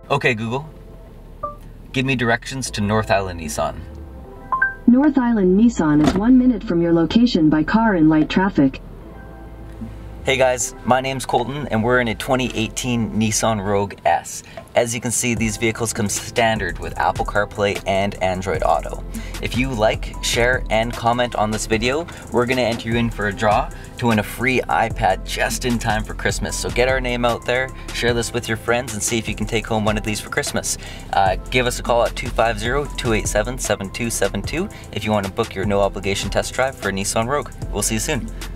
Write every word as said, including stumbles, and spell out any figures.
Okay, Google, give me directions to North Island Nissan. North Island Nissan is one minute from your location by car in light traffic. Hey guys, my name's Colton and we're in a twenty eighteen Nissan Rogue S. As you can see, these vehicles come standard with Apple CarPlay and Android Auto. If you like, share, and comment on this video, we're gonna enter you in for a draw to win a free iPad just in time for Christmas. So get our name out there, share this with your friends, and see if you can take home one of these for Christmas. Uh, give us a call at two five zero, two eight seven, seven two seven two if you want to book your no obligation test drive for a Nissan Rogue. We'll see you soon.